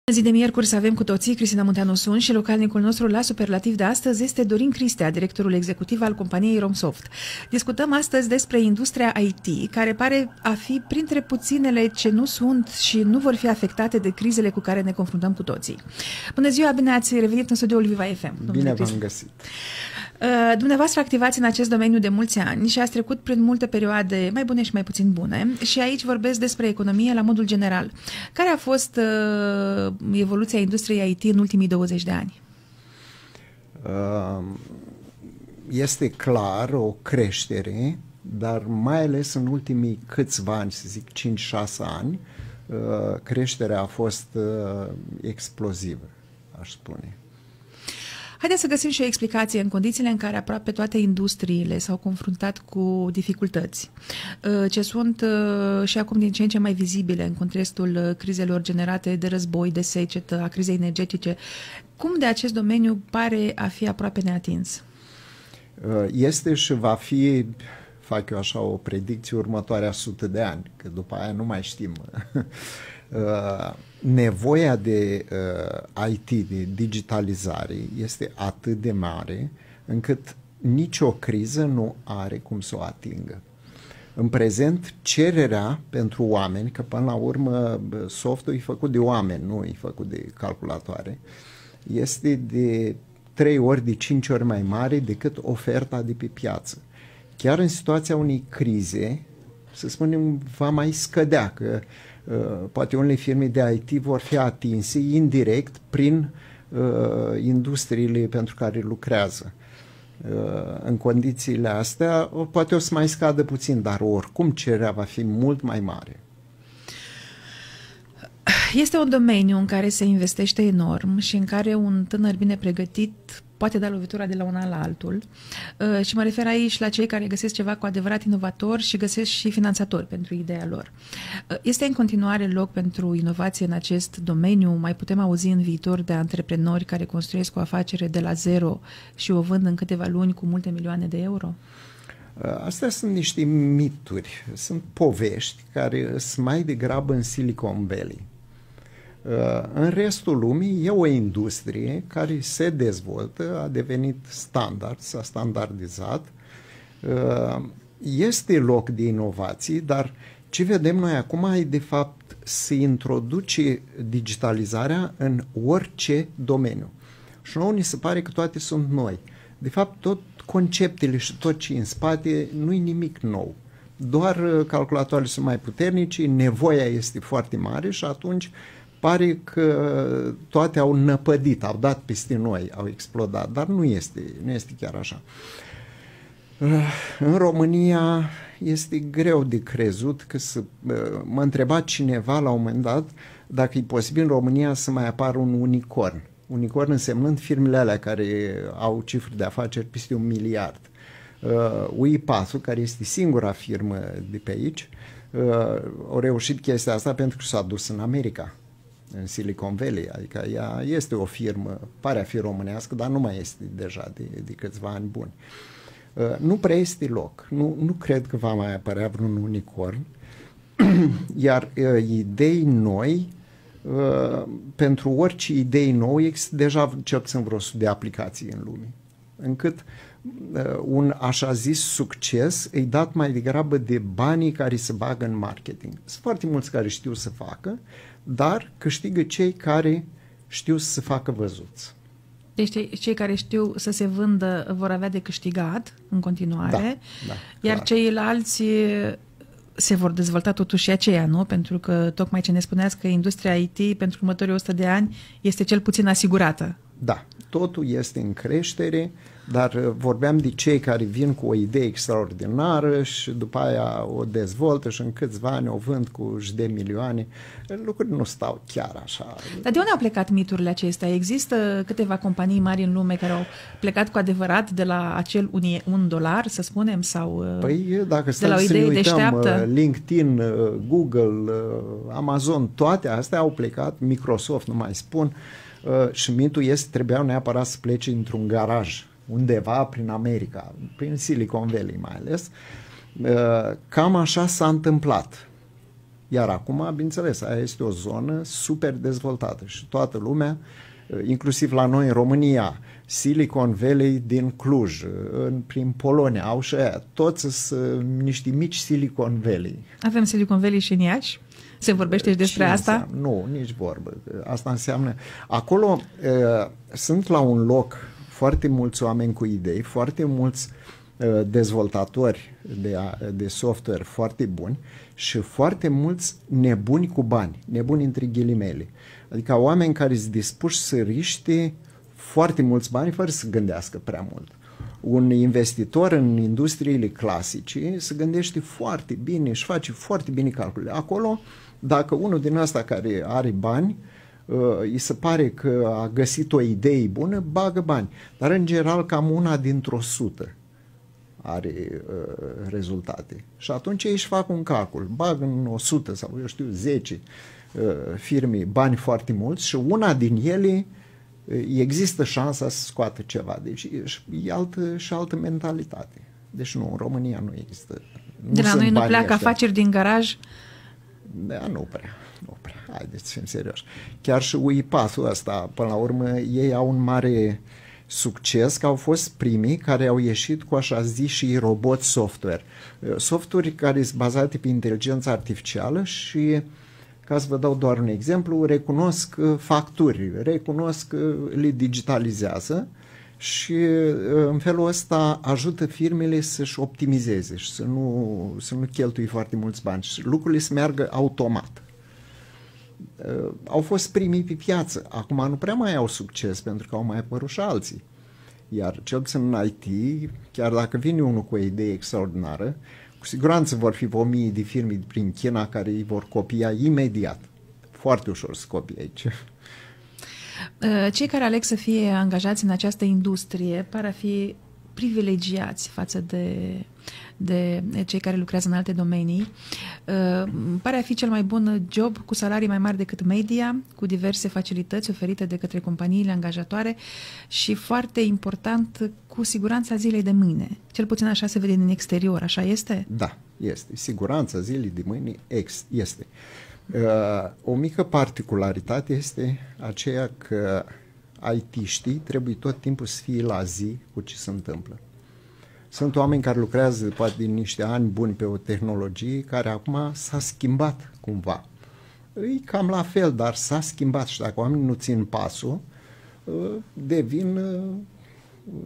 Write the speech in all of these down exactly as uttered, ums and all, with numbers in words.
Zi de miercuri să avem cu toții, Cristina Munteanu sunt și localnicul nostru la Superlativ de astăzi este Dorin Cristea, directorul executiv al companiei Romsoft. Discutăm astăzi despre industria I T, care pare a fi printre puținele ce nu sunt și nu vor fi afectate de crizele cu care ne confruntăm cu toții. Bună ziua, bine ați revenit în studioul Viva F M. Bine v-am găsit. Dumneavoastră activați în acest domeniu de mulți ani și ați trecut prin multe perioade mai bune și mai puțin bune și aici vorbesc despre economie la modul general. Care a fost uh, evoluția industriei I T în ultimii douăzeci de ani? Uh, este clar o creștere, dar mai ales în ultimii câțiva ani, să zic cinci șase ani, uh, creșterea a fost uh, explozivă, aș spune. Haideți să găsim și o explicație în condițiile în care aproape toate industriile s-au confruntat cu dificultăți, ce sunt și acum din ce în ce mai vizibile în contextul crizelor generate de război, de secetă, a crizei energetice. Cum de acest domeniu pare a fi aproape neatins? Este și va fi, fac eu așa o predicție, următoarea sută de ani, că după aia nu mai știm. Nevoia de uh, I T, de digitalizare, este atât de mare încât nicio criză nu are cum să o atingă. În prezent, cererea pentru oameni, că până la urmă softul e făcut de oameni, nu e făcut de calculatoare, este de trei ori, de cinci ori mai mare decât oferta de pe piață. Chiar în situația unei crize, să spunem, va mai scădea, că Uh, poate unele firme de I T vor fi atinse indirect prin uh, industriile pentru care lucrează. Uh, în condițiile astea, poate o să mai scadă puțin, dar oricum cererea va fi mult mai mare. Este un domeniu în care se investește enorm și în care un tânăr bine pregătit poate da lovitura de la un an la altul. Uh, și mă refer aici la cei care găsesc ceva cu adevărat inovator și găsesc și finanțatori pentru ideea lor. Uh, este în continuare loc pentru inovație în acest domeniu? Mai putem auzi în viitor de antreprenori care construiesc o afacere de la zero și o vând în câteva luni cu multe milioane de euro? Astea sunt niște mituri, sunt povești care sunt mai degrabă în Silicon Valley. În restul lumii e o industrie care se dezvoltă, a devenit standard, s-a standardizat, este loc de inovații, dar ce vedem noi acum e de fapt se introduce digitalizarea în orice domeniu. Și nouă ni se pare că toate sunt noi. De fapt, tot conceptele și tot ce în spate nu e nimic nou. Doar calculatoarele sunt mai puternice, nevoia este foarte mare și atunci pare că toate au năpădit, au dat peste noi, au explodat, dar nu este, nu este chiar așa. În România este greu de crezut că să, mă întreba cineva la un moment dat dacă e posibil în România să mai apară un unicorn. Unicorn însemnând firmele alea care au cifre de afaceri peste un miliard. U I patru, care este singura firmă de pe aici, au reușit chestia asta pentru că s-a dus în America, în Silicon Valley, adică ea este o firmă, pare a fi românească, dar nu mai este deja de, de câțiva ani buni. Uh, nu prea este loc, nu, nu cred că va mai apărea vreun unicorn, iar uh, idei noi, uh, pentru orice idei noi există deja cel puțin vreo sută de aplicații în lume, încât uh, un așa zis succes îi dat mai degrabă de banii care se bagă în marketing. Sunt foarte mulți care știu să facă, dar câștigă cei care știu să se facă văzuți. Deci cei care știu să se vândă vor avea de câștigat în continuare, da, da, iar clar. Ceilalți se vor dezvolta totuși aceea, nu? Pentru că tocmai ce ne spuneați că industria I T pentru următorii o sută de ani este cel puțin asigurată. Da, totul este în creștere, dar vorbeam de cei care vin cu o idee extraordinară și după aia o dezvoltă și în câțiva ani o vând cu zeci de milioane. Lucrurile nu stau chiar așa. Dar de unde au plecat miturile acestea? Există câteva companii mari în lume care au plecat cu adevărat de la acel un, un dolar, să spunem, sau păi, dacă de la o idee deșteaptă? LinkedIn, Google, Amazon, toate astea au plecat, Microsoft, nu mai spun, și mitul este, trebuiau neapărat să plece într-un garaj undeva prin America, prin Silicon Valley mai ales. Cam așa s-a întâmplat. Iar acum, bineînțeles, aia este o zonă super dezvoltată și toată lumea, inclusiv la noi în România, Silicon Valley din Cluj, în, prin Polonia, au și aia, toți sunt niște mici Silicon Valley. Avem Silicon Valley și în Iași? Se vorbește și despre Ce asta? Înseamnă? Nu, nici vorbă. Asta înseamnă... Acolo uh, sunt la un loc foarte mulți oameni cu idei, foarte mulți uh, dezvoltatori de, de software foarte buni și foarte mulți nebuni cu bani, nebuni între ghilimele. Adică oameni care sunt dispuși să riște foarte mulți bani fără să gândească prea mult. Un investitor în industriile clasice se gândește foarte bine, își face foarte bine calculele. Acolo, dacă unul din ăsta care are bani, îi se pare că a găsit o idee bună, bagă bani. Dar în general cam una dintr-o sută are uh, rezultate. Și atunci ei își fac un calcul. Bag în o sută sau eu știu zece uh, firme bani foarte mulți și una din ele uh, există șansa să scoată ceva. Deci e altă și altă mentalitate. Deci nu, în România nu există. Nu de la noi nu pleacă așa. Afaceri din garaj? Da, nu prea. Nu prea. Haideți să fim serioși. Chiar și U I P A S-ul ăsta, până la urmă, ei au un mare succes, că au fost primii care au ieșit cu așa zi și robot software. Software care sunt bazate pe inteligență artificială și, ca să vă dau doar un exemplu, recunosc facturi, recunosc, le digitalizează și în felul ăsta ajută firmele să-și optimizeze și să nu, să nu cheltui foarte mulți bani și lucrurile să meargă automat. Uh, au fost primii pe piață. Acum nu prea mai au succes pentru că au mai apărut și alții. Iar cel puțin în I T, chiar dacă vine unul cu o idee extraordinară, cu siguranță vor fi o mie de firme prin China care îi vor copia imediat. Foarte ușor să copie aici. Cei care aleg să fie angajați în această industrie par a fi privilegiați față de, de cei care lucrează în alte domenii. Pare a fi cel mai bun job cu salarii mai mari decât media, cu diverse facilități oferite de către companiile angajatoare și, foarte important, cu siguranța zilei de mâine. Cel puțin așa se vede din exterior, așa este? Da, este. Siguranța zilei de mâine ex, este. Uh, o mică particularitate este aceea că I T-știi trebuie tot timpul să fie la zi cu ce se întâmplă. Sunt oameni care lucrează poate din niște ani buni pe o tehnologie care acum s-a schimbat cumva. E cam la fel, dar s-a schimbat și dacă oamenii nu țin pasul, uh, devin uh,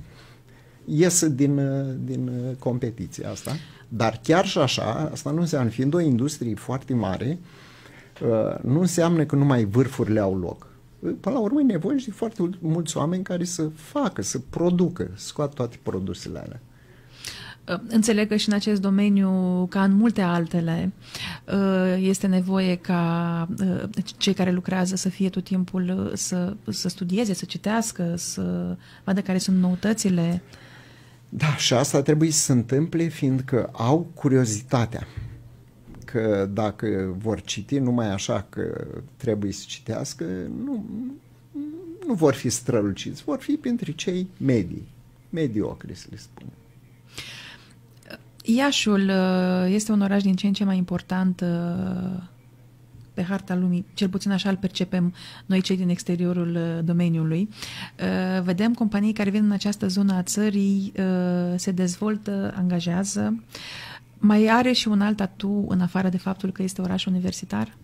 ies din, din competiția asta. Dar chiar și așa, asta nu înseamnă, fiind o industrie foarte mare, nu înseamnă că numai vârfurile au loc. Până la urmă e nevoie de foarte mulți oameni care să facă, să producă, să scoată toate produsele alea. Înțeleg că și în acest domeniu, ca în multe altele, este nevoie ca cei care lucrează să fie tot timpul, să, să studieze, să citească, să vadă care sunt noutățile. Da, și asta trebuie să se întâmple fiindcă au curiozitatea. Că dacă vor citi numai așa că trebuie să citească, nu, nu vor fi străluciți, vor fi printre cei medii, mediocri, să le spunem. Iașul este un oraș din ce în ce mai important pe harta lumii, cel puțin așa îl percepem noi cei din exteriorul domeniului. Vedem companii care vin în această zonă a țării, se dezvoltă, angajează. Mai are și un alt atu în afară de faptul că este oraș universitar?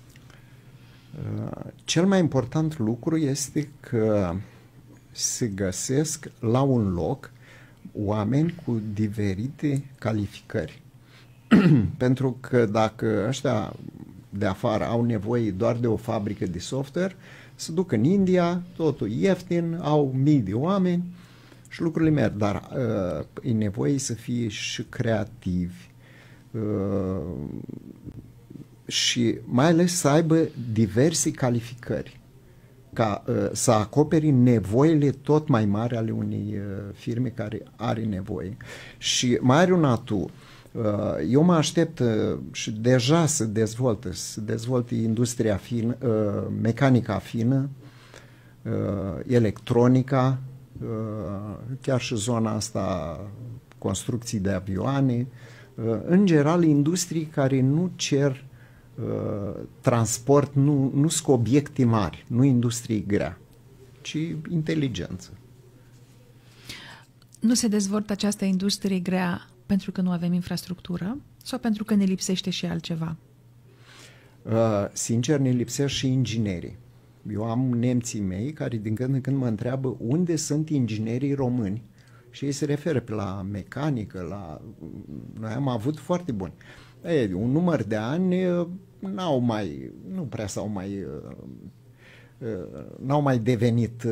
Cel mai important lucru este că se găsesc la un loc oameni cu diferite calificări. Pentru că dacă ăștia de afară au nevoie doar de o fabrică de software, se duc în India, totul ieftin, au mii de oameni și lucrurile merg, dar uh, e nevoie să fie și creativi uh, și mai ales să aibă diverse calificări ca uh, să acoperi nevoile tot mai mari ale unei uh, firme care are nevoie. Și mai are un atu. Eu mă aștept și deja se dezvoltă, se dezvoltă industria fină, mecanica fină, electronica, chiar și zona asta construcții de avioane, în general industrii care nu cer transport nu, nu sunt obiecte mari, nu industrie grea, ci inteligență. Nu se dezvoltă această industrie grea pentru că nu avem infrastructură sau pentru că ne lipsește și altceva? Uh, sincer, ne lipsesc și inginerii. Eu am nemții mei care din când în când mă întreabă unde sunt inginerii români și ei se referă la mecanică, la... Noi am avut foarte buni. Ei, un număr de ani n-au mai, nu prea s-au mai, n-au mai devenit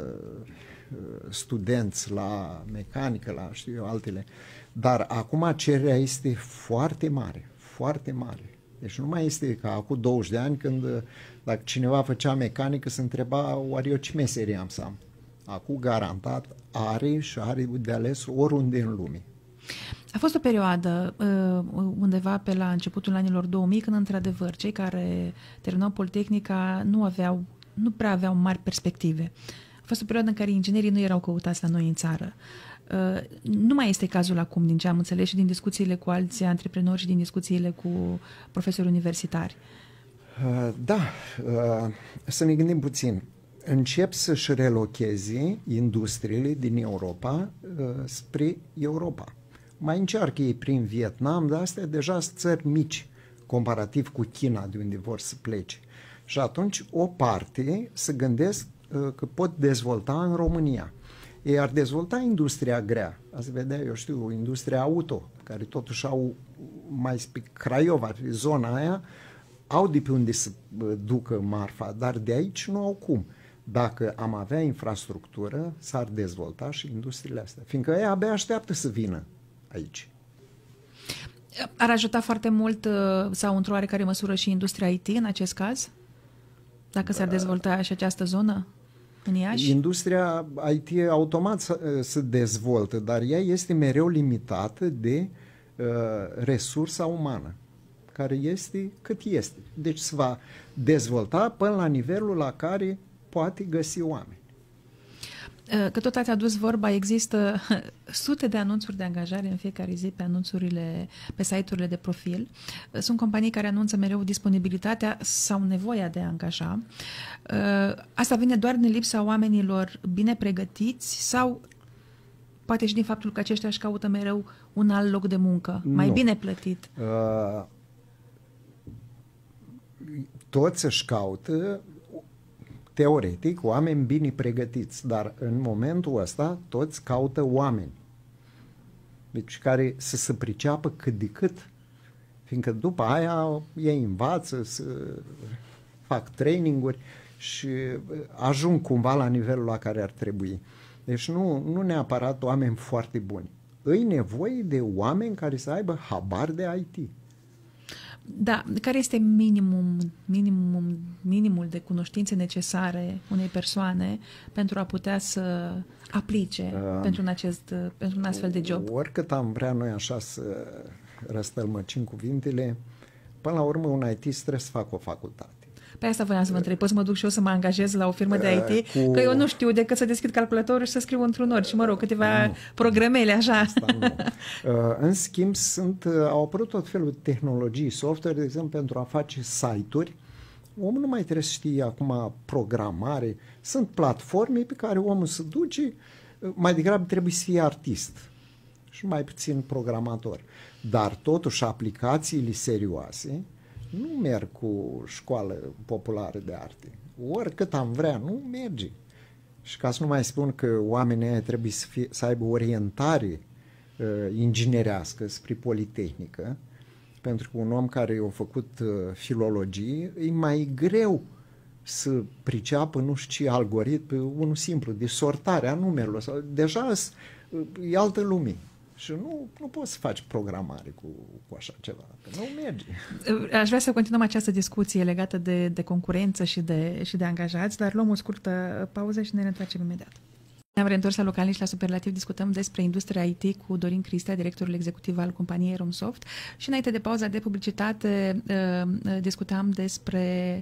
studenți la mecanică, la știu eu, altele. Dar acum cererea este foarte mare, foarte mare. Deci nu mai este ca acum douăzeci de ani când dacă cineva făcea mecanică se întreba oare eu ce meserie am să am. Acum garantat are și are de ales oriunde în lume. A fost o perioadă undeva pe la începutul anilor două mii când într-adevăr cei care terminau Politehnica nu aveau, nu prea aveau mari perspective. A fost o perioadă în care inginerii nu erau căutați la noi în țară. Nu mai este cazul acum, din ce am înțeles și din discuțiile cu alți antreprenori și din discuțiile cu profesori universitari. Da, să ne gândim puțin. Încep să-și relocheze industriile din Europa spre Europa. Mai încearcă ei prin Vietnam, dar astea deja sunt țări mici, comparativ cu China, de unde vor să plece. Și atunci o parte se gândesc că pot dezvolta în România. Ei ar dezvolta industria grea. Ați vedea, eu știu, industria auto, care totuși au mai spre Craiova, zona aia, au de pe unde să ducă marfa, dar de aici nu au cum. Dacă am avea infrastructură, s-ar dezvolta și industriile astea, fiindcă ei abia așteaptă să vină aici. Ar ajuta foarte mult sau într-o oarecare măsură și industria I T în acest caz? Dacă s-ar dezvolta și această zonă în Iași? Industria I T automat se dezvoltă, dar ea este mereu limitată de uh, resursa umană, care este cât este. Deci se va dezvolta până la nivelul la care poate găsi oameni. Că tot ați adus vorba, există sute de anunțuri de angajare în fiecare zi pe anunțurile, pe site-urile de profil. Sunt companii care anunță mereu disponibilitatea sau nevoia de a angaja. Asta vine doar din lipsa oamenilor bine pregătiți sau poate și din faptul că aceștia își caută mereu un alt loc de muncă, mai nu. bine plătit? Uh, toți își caută teoretic, oameni bine pregătiți, dar în momentul ăsta toți caută oameni. Deci care să se priceapă cât de cât, fiindcă după aia ei învață, să fac traininguri și ajung cumva la nivelul la care ar trebui. Deci nu, nu neapărat oameni foarte buni. Îi nevoie de oameni care să aibă habar de I T. Da, care este minimum, minimum, minimul de cunoștințe necesare unei persoane pentru a putea să aplice uh, pentru, un acest, pentru un astfel de job? Oricât am vrea noi așa să răstălmăcim cuvintele, până la urmă un I T trebuie să facă o facultate. Pe asta voiam să vă întreb, pot să mă duc și eu să mă angajez la o firmă de I T? Cu... Că eu nu știu decât să deschid calculatorul și să scriu într-un ori și, mă rog, câteva nu. programele așa. Asta nu. În schimb, sunt, au apărut tot felul de tehnologii, software, de exemplu, pentru a face site-uri. Omul nu mai trebuie să știe acum programare. Sunt platforme pe care omul se duce, mai degrabă trebuie să fie artist și mai puțin programator. Dar totuși aplicațiile serioase nu merg cu școală populară de arte. Oricât am vrea, nu merge. Și ca să nu mai spun că oamenii ăia trebuie să, fie, să aibă orientare uh, inginerească spre Politehnică, pentru că un om care a făcut uh, filologie e mai greu să priceapă nu știu ce algoritm, unul simplu, de sortare a numerelor. Sau, deja e altă lume. Și nu, nu poți să faci programare cu, cu așa ceva, că nu merge. Aș vrea să continuăm această discuție legată de, de concurență și de, și de angajați, dar luăm o scurtă pauză și ne întoarcem imediat. Ne-am reîntors la Localnici la Superlativ, discutăm despre industria I T cu Dorin Cristea, directorul executiv al companiei Romsoft, și înainte de pauza de publicitate discutam despre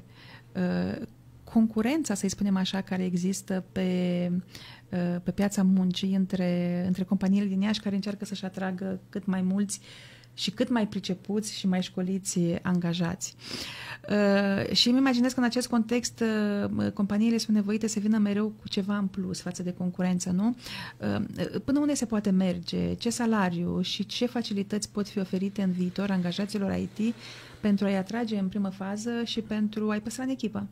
concurența, să-i spunem așa, care există pe, pe piața muncii între, între companiile din Iași care încearcă să-și atragă cât mai mulți și cât mai pricepuți și mai școliți angajați. Uh, și îmi imaginez că în acest context uh, companiile sunt nevoite să vină mereu cu ceva în plus față de concurență, nu? Uh, până unde se poate merge? Ce salariu și ce facilități pot fi oferite în viitor angajaților I T pentru a-i atrage în primă fază și pentru a-i păstra în echipă?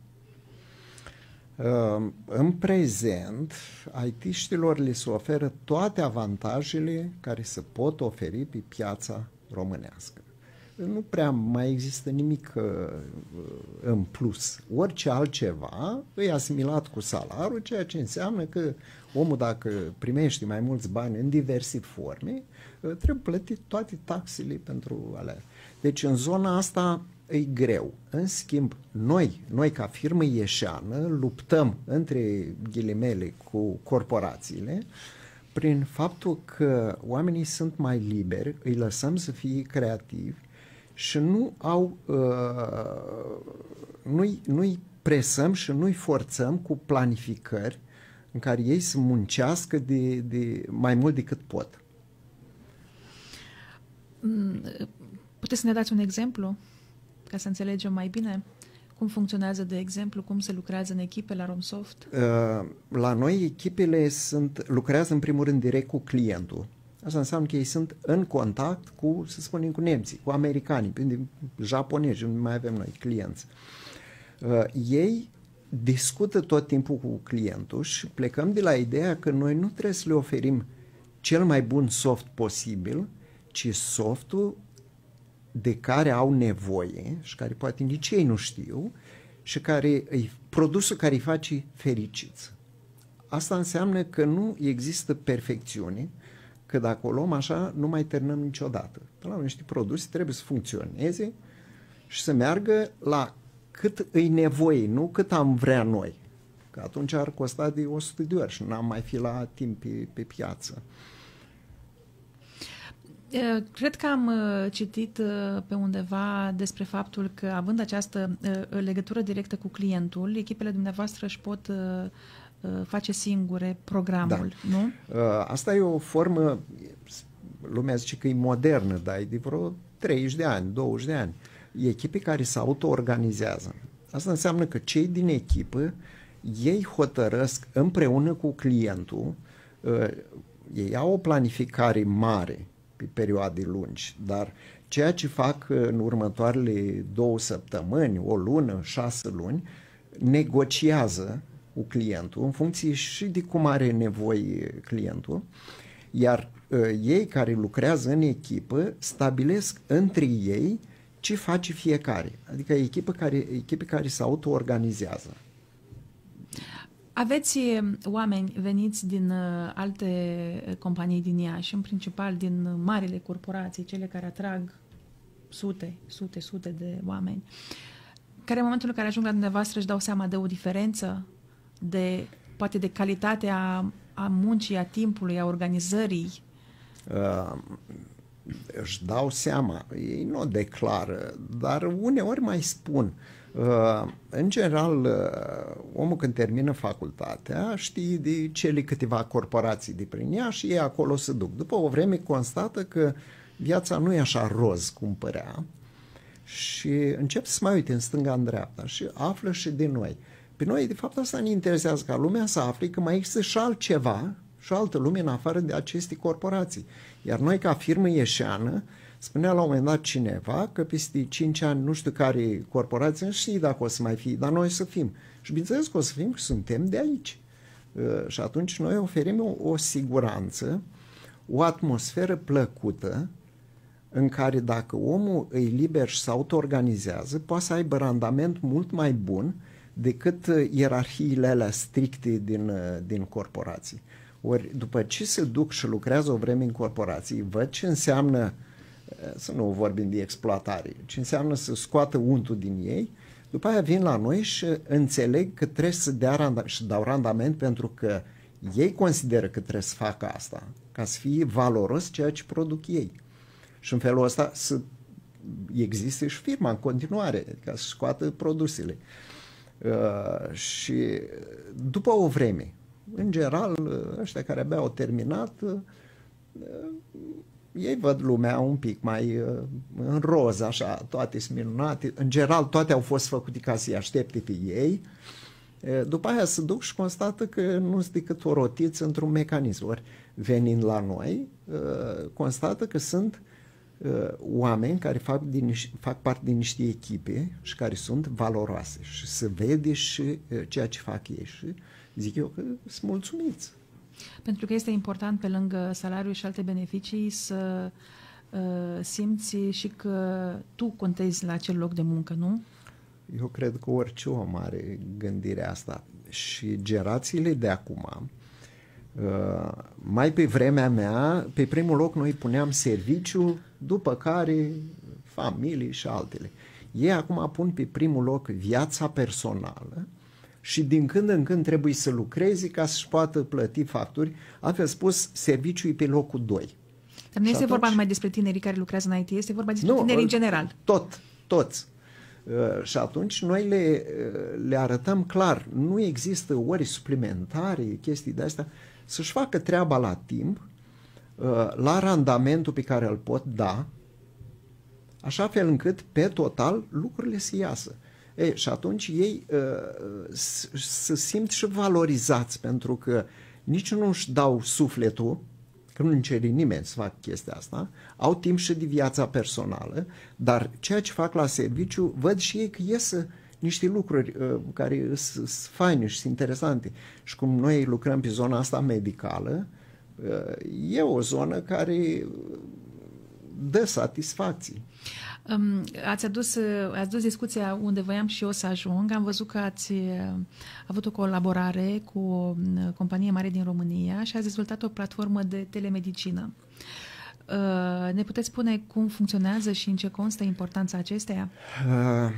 Uh, în prezent, I T-știlor le se oferă toate avantajele care se pot oferi pe piața românească. Nu prea mai există nimic uh, în plus. Orice altceva e asimilat cu salariul, ceea ce înseamnă că omul, dacă primește mai mulți bani în diverse forme, uh, trebuie plătit toate taxele pentru alea. Deci în zona asta e greu. În schimb, noi, noi ca firmă ieșeană, luptăm între ghilimele cu corporațiile prin faptul că oamenii sunt mai liberi, îi lăsăm să fie creativi și nu au, uh, nu-i, nu-i presăm și nu-i forțăm cu planificări în care ei să muncească de, de mai mult decât pot. Puteți să ne dați un exemplu ca să înțelegem mai bine cum funcționează, de exemplu, cum se lucrează în echipe la Romsoft? Uh, la noi echipele sunt, lucrează în primul rând direct cu clientul. Asta înseamnă că ei sunt în contact cu, să spunem, cu nemții, cu americanii, japonezi, unde mai avem noi clienți. Uh, ei discută tot timpul cu clientul și plecăm de la ideea că noi nu trebuie să le oferim cel mai bun soft posibil, ci softul de care au nevoie și care poate nici ei nu știu și care e produsul care îi face fericiți. Asta înseamnă că nu există perfecțiune, că dacă o luăm așa, nu mai terminăm niciodată. Până la niște produse trebuie să funcționeze și să meargă la cât îi nevoie, nu cât am vrea noi. Că atunci ar costa de o sută de ori și n-am mai fi la timp pe, pe piață. Cred că am citit pe undeva despre faptul că, având această legătură directă cu clientul, echipele dumneavoastră își pot face singure programul, da. Nu? Asta e o formă, lumea zice că e modernă, dar e de vreo treizeci de ani, douăzeci de ani. E echipe care se auto-organizează. Asta înseamnă că cei din echipă, ei hotărăsc împreună cu clientul, ei au o planificare mare pe perioade lungi, dar ceea ce fac în următoarele două săptămâni, o lună, șase luni, negociază cu clientul în funcție și de cum are nevoie clientul, iar uh, ei care lucrează în echipă stabilesc între ei ce face fiecare, adică echipă care, echipe care se auto-organizează. Aveți oameni veniți din uh, alte companii din Iași, în principal din marile corporații, cele care atrag sute, sute, sute de oameni, care în momentul în care ajung la dumneavoastră își dau seama de o diferență, de, poate de calitatea a muncii, a timpului, a organizării? Uh, își dau seama, ei nu o declară, dar uneori mai spun. Uh, în general, uh, omul când termină facultatea știe de cele câteva corporații de prin ea și ei acolo se duc. După o vreme constată că viața nu e așa roz cum părea și încep să mai uite în stânga, în dreapta și află și de noi. Pe noi, de fapt, asta ne interesează, ca lumea să afle că mai există și altceva, și o altă lume în afară de aceste corporații. Iar noi, ca firmă ieșeană, spunea la un moment dat cineva că peste cinci ani nu știu care corporație, nu știu dacă o să mai fie, dar noi să fim. Și bineînțeles că o să fim, că suntem de aici. Uh, și atunci noi oferim o, o siguranță, o atmosferă plăcută, în care dacă omul e liber și se auto-organizează, poate să aibă randament mult mai bun decât ierarhiile alea stricte din, din corporații. Ori după ce se duc și lucrează o vreme în corporații, văd ce înseamnă, să nu vorbim de exploatare, ce înseamnă să scoată untul din ei, după aia vin la noi și înțeleg că trebuie să dea randament, și dau randament pentru că ei consideră că trebuie să facă asta, ca să fie valoros ceea ce produc ei. Și în felul ăsta să existe și firma în continuare, ca să scoată produsele. Uh, și după o vreme, în general, ăștia care abia au terminat, uh, ei văd lumea un pic mai uh, în roz, așa, toate sunt minunate. În general, toate au fost făcute ca să-i aștepte pe ei. Uh, după aia se duc și constată că nu sunt decât o rotiță într-un mecanism. Ori, venind la noi, uh, constată că sunt uh, oameni care fac, din, fac parte din niște echipe și care sunt valoroase și se vede și uh, ceea ce fac ei și zic eu că sunt mulțumiți. Pentru că este important, pe lângă salariu și alte beneficii, să uh, simți și că tu contezi la acel loc de muncă, nu? Eu cred că orice om are gândirea asta. Și generațiile de acum, uh, mai pe vremea mea, pe primul loc noi puneam serviciu, după care familie și altele. Ei acum pun pe primul loc viața personală și din când în când trebuie să lucrezi ca să-și poată plăti facturi. Altfel spus, serviciul e pe locul doi. Dar nu și este atunci... vorba numai despre tinerii care lucrează în I T, este vorba despre nu, tinerii în general. Tot, toți. Uh, și atunci noi le, uh, le arătăm clar, nu există ori suplimentare, chestii de-astea, să-și facă treaba la timp, uh, la randamentul pe care îl pot da, așa fel încât, pe total, lucrurile să iasă. E, și atunci ei uh, se simt și valorizați, pentru că nici nu își dau sufletul, că nu cere nimeni să facă chestia asta, au timp și de viața personală, dar ceea ce fac la serviciu, văd și ei că iesă niște lucruri uh, care sunt faine și sunt interesante. Și cum noi lucrăm pe zona asta medicală, uh, e o zonă care dă satisfacții. Um, ați adus, ați dus discuția unde voiam și eu să ajung. Am văzut că ați avut o colaborare cu o companie mare din România și ați dezvoltat o platformă de telemedicină. Uh, ne puteți spune cum funcționează și în ce constă importanța acesteia? Uh,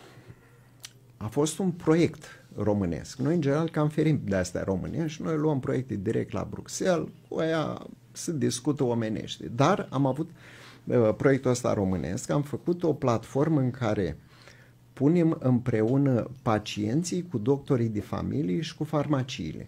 a fost un proiect românesc. Noi, în general, cam ferim de astea românești și noi luăm proiecte direct la Bruxelles, cu aia se discută omenește. Dar am avut proiectul ăsta românesc, am făcut o platformă în care punem împreună pacienții cu doctorii de familie și cu farmaciile.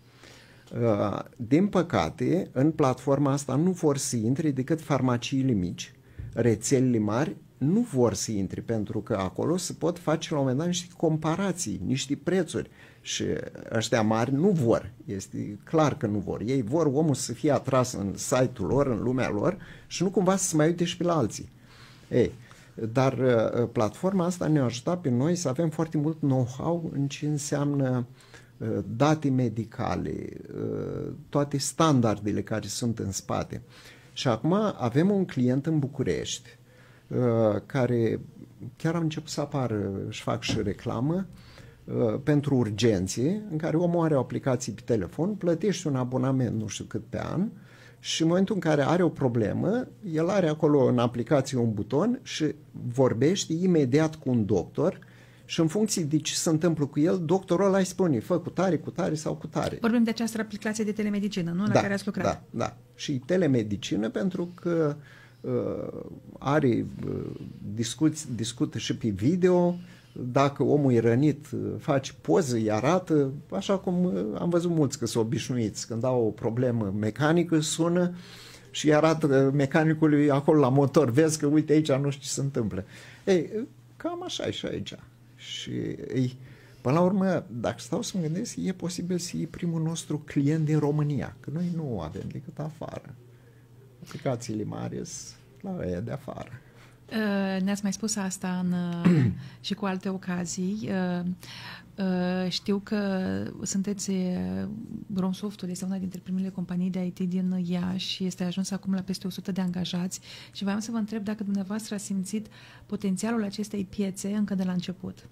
Din păcate, în platforma asta nu vor să intre decât farmaciile mici, rețelele mari nu vor să intre, pentru că acolo se pot face la un moment dat niște comparații, niște prețuri și ăștia mari nu vor, este clar că nu vor. Ei vor omul să fie atras în site-ul lor, în lumea lor și nu cumva să se mai uite și pe la alții. Ei, dar uh, platforma asta ne-a ajutat pe noi să avem foarte mult know-how în ce înseamnă uh, date medicale, uh, toate standardele care sunt în spate. Și acum avem un client în București uh, care chiar a început să apară, își fac și reclamă, uh, pentru urgențe, în care omul are o aplicație pe telefon, plătește un abonament nu știu cât pe an și în momentul în care are o problemă, el are acolo în aplicație un buton și vorbește imediat cu un doctor și în funcție de ce se întâmplă cu el, doctorul ăla îi spune, fă cu tare, cu tare sau cu tare. Vorbim de această aplicație de telemedicină, nu? La da, care ați lucrat. Da, da. Și telemedicină pentru că uh, are, uh, discuți, discută și pe video, dacă omul e rănit, uh, face poză, îi arată, așa cum uh, am văzut mulți că sunt obișnuiți. Când au o problemă mecanică, sună și îi arată mecanicului acolo la motor, vezi că uite aici nu știu ce se întâmplă. Ei, cam așa e și aici. Și ei, până la urmă, dacă stau să mă gândesc, e posibil să iei primul nostru client din România, că noi nu avem decât afară. Aplicațiile mari sunt la aia de afară. Ne-ați mai spus asta în, și cu alte ocazii. Știu că sunteți, Romsoftul este una dintre primele companii de I T din Iași și este ajuns acum la peste o sută de angajați și voiam să vă întreb dacă dumneavoastră a simțit potențialul acestei piețe încă de la început.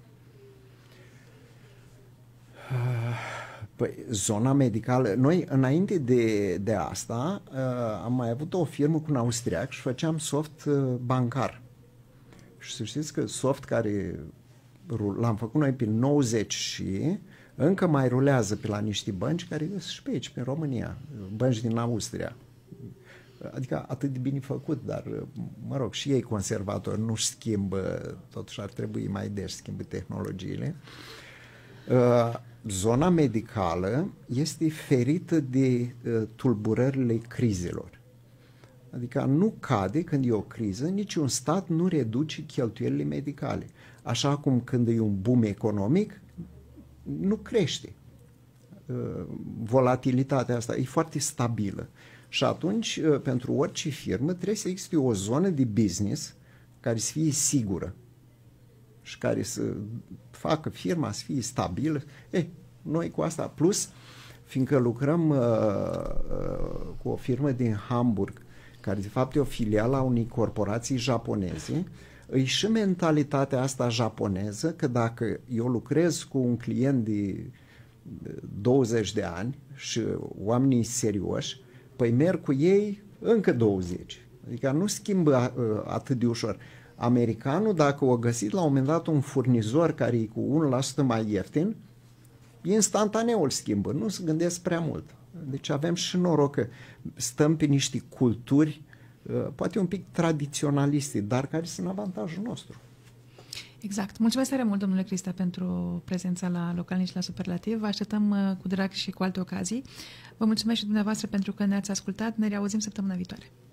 Păi, zona medicală, noi înainte de, de asta uh, am mai avut o firmă cu un austriac și făceam soft uh, bancar. Și să știți că soft care l-am făcut noi prin nouăzeci și încă mai rulează pe la niște bănci care sunt și pe aici, pe România, bănci din Austria. Adică atât de bine făcut, dar, mă rog, și ei conservatori nu-și schimbă, totuși ar trebui mai des schimbă tehnologiile. Uh, Zona medicală este ferită de uh, tulburările crizelor. Adică nu cade când e o criză, niciun stat nu reduce cheltuielile medicale. Așa cum când e un boom economic, nu crește. Volatilitatea asta e foarte stabilă. Și atunci, pentru orice firmă, trebuie să existe o zonă de business care să fie sigură și care să facă firma să fie stabilă. Eh, noi cu asta, plus, fiindcă lucrăm uh, uh, cu o firmă din Hamburg, care de fapt e o filială a unei corporații japoneze, e și mentalitatea asta japoneză că dacă eu lucrez cu un client de douăzeci de ani și oamenii serioși, păi merg cu ei încă douăzeci. Adică nu schimbă uh, atât de ușor. Americanul, dacă o găsit la un moment dat un furnizor care e cu unu la sută mai ieftin, instantaneu îl schimbă, nu se gândesc prea mult. Deci avem și noroc că stăm pe niște culturi poate un pic tradiționaliste, dar care sunt în avantajul nostru. Exact. Mulțumesc tare mult, domnule Cristea, pentru prezența la Localnici la Superlativ. Vă așteptăm cu drag și cu alte ocazii. Vă mulțumesc și dumneavoastră pentru că ne-ați ascultat. Ne reauzim săptămâna viitoare.